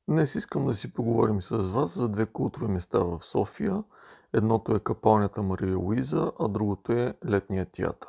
Днес искам да си поговорим с вас за две култови места в София. Едното е капалнята Мария Луиза, а другото е Летният театър.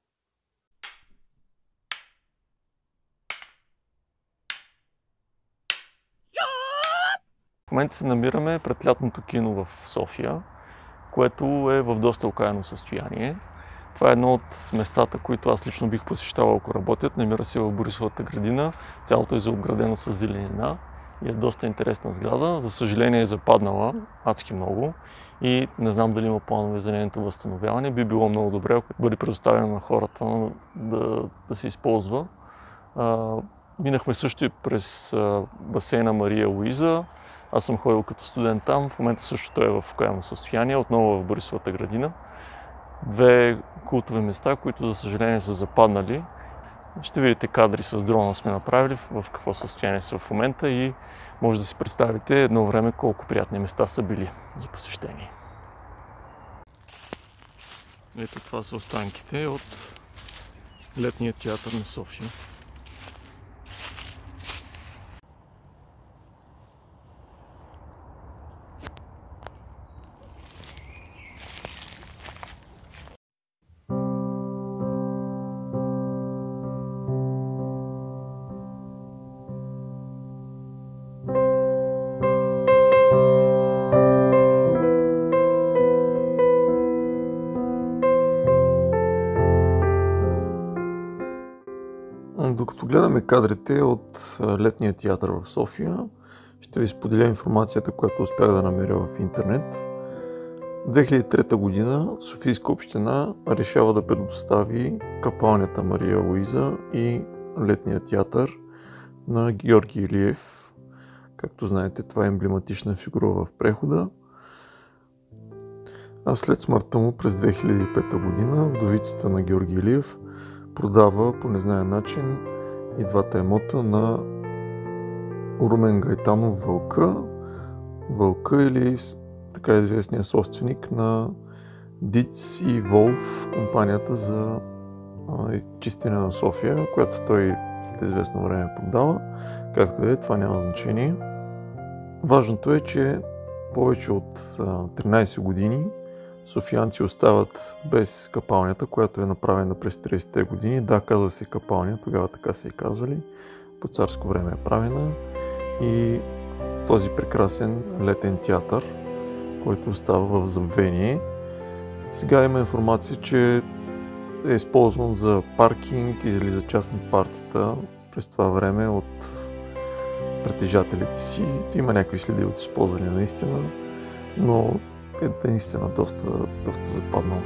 В момента се намираме пред лятното кино в София, което е в доста окаяно състояние. Това е едно от местата, които аз лично бих посещавал, ако работят. Намира се в Борисовата градина. Цялото е заобградено с зеленина и е доста интересна сграда. За съжаление е западнала адски много и не знам дали има планове за нейното възстановяване. Би било много добре, ако бъде предоставено на хората да се използва. Минахме също и през басейна Мария Луиза. Аз съм ходил като студент там. В момента също той е в окаяно състояние, отново в Борисовата градина. Две култови места, които за съжаление са западнали. Ще видите кадри с дрона сме направили, в какво състояние са в момента и може да си представите едно време колко приятни места са били за посещение. Ето това са останките от Летния театър на София. Докато гледаме кадрите от Летния театър в София, ще ви споделя информацията, която успях да намеря в интернет. В 2003 година Софийска община решава да предостави капалнята Мария Луиза и Летния театър на Георги Илиев. Както знаете, това е емблематична фигура в прехода. А след смъртта му през 2005 година вдовицата на Георги Илиев продава по незнаен начин и двата имота на Румен Гайтанов Вълка или така известния собственик на Диц и Волф, компанията за чистене на София, която той след известно време продава. Както е, това няма значение. Важното е, че повече от 13 години софиянци остават без капалнята, която е направена през 30-те години. Да, казва се капалня, тогава така се и казвали. По царско време е правена. И този прекрасен летен театър, който остава в забвение. Сега има информация, че е използван за паркинг и за частни партита през това време от притежателите си. Има някакви следи от използване наистина, но е наистина доста западнал.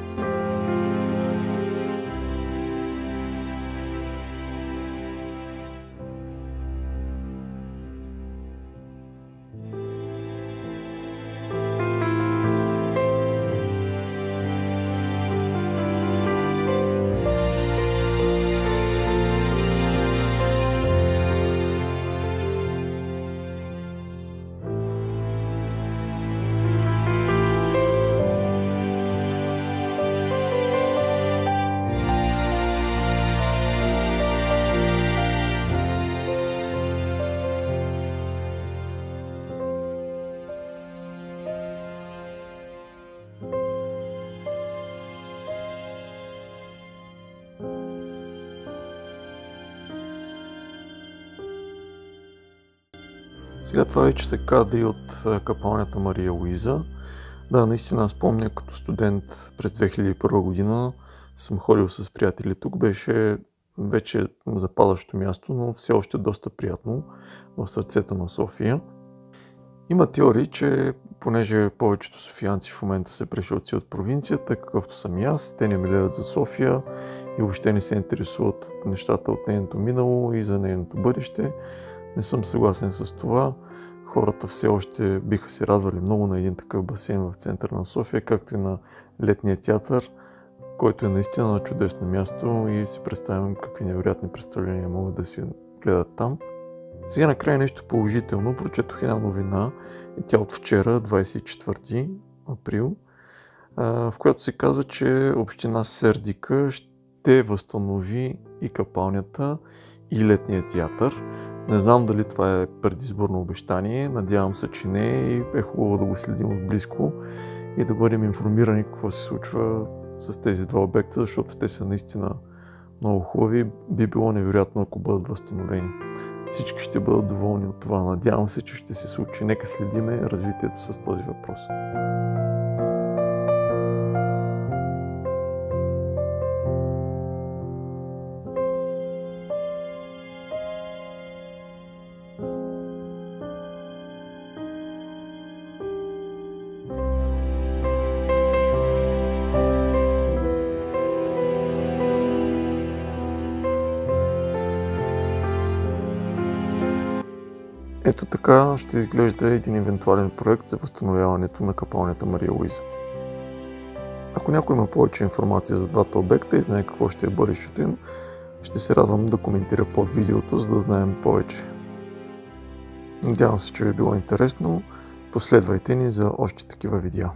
Сега това вече са кадри от капалнята Мария Луиза. Да, наистина спомня като студент през 2001 година съм ходил с приятели тук. Беше вече западащо място, но все още доста приятно в сърцето на София. Има теории, че понеже повечето софиянци в момента са пришелци от провинцията, какъвто съм и аз, те не милеят за София и въобще не се интересуват от нещата от нейното минало и за нейното бъдеще. Не съм съгласен с това. Хората все още биха се радвали много на един такъв басейн в центъра на София, както и на Летния театър, който е наистина на чудесно място и си представям какви невероятни представления могат да се гледат там. Сега накрая нещо положително. Прочетох една новина, и тя от вчера, 24 април, в която се казва, че община Сердика ще възстанови и капалнята, и Летния театър. Не знам дали това е предизборно обещание, надявам се, че не и е хубаво да го следим отблизко и да бъдем информирани какво се случва с тези два обекта, защото те са наистина много хубави. Би било невероятно, ако бъдат възстановени. Всички ще бъдат доволни от това. Надявам се, че ще се случи. Нека следиме развитието с този въпрос. Ето така ще изглежда един евентуален проект за възстановяването на капалнята Мария Луиза. Ако някой има повече информация за двата обекта и знае какво ще е бъдещето им, ще се радвам да коментира под видеото, за да знаем повече. Надявам се, че ви е било интересно. Последвайте ни за още такива видеа.